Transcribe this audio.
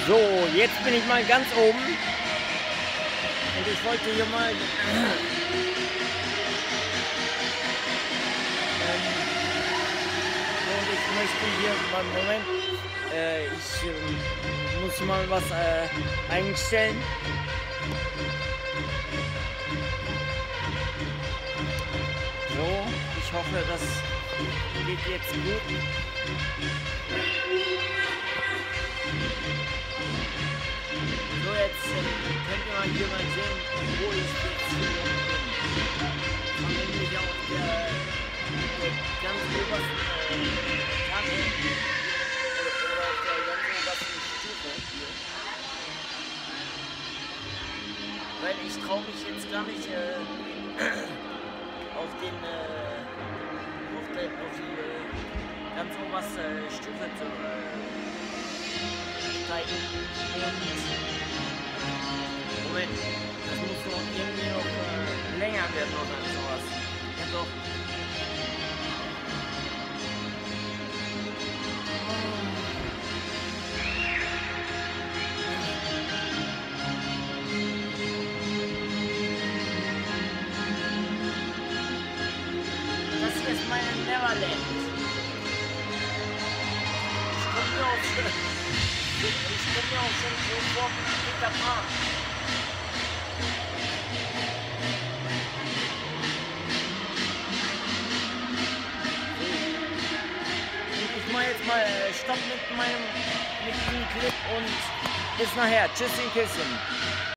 So, jetzt bin ich mal ganz oben und ich wollte hier mal und ich möchte hier mal Moment, ich muss mal was einstellen. So, ich hoffe, das geht jetzt gut. So, jetzt könnt ihr mal hier mal sehen, wo ich jetzt hier bin. Ich bin nämlich auf der ganz obersten Etage oder auf der ganz obersten Stufe hier. Weil ich traue mich jetzt gar nicht auf die ganz oberste Stufe zu steigen. Moment, das muss doch irgendwie noch länger werden oder sowas. Ja doch. Das hier ist meine Neverland. Ich komme mir auch schon so vor wie Peter Pan. Ich mache jetzt mal Stopp mit diesem Clip und bis nachher. Tschüssi, Küsschen.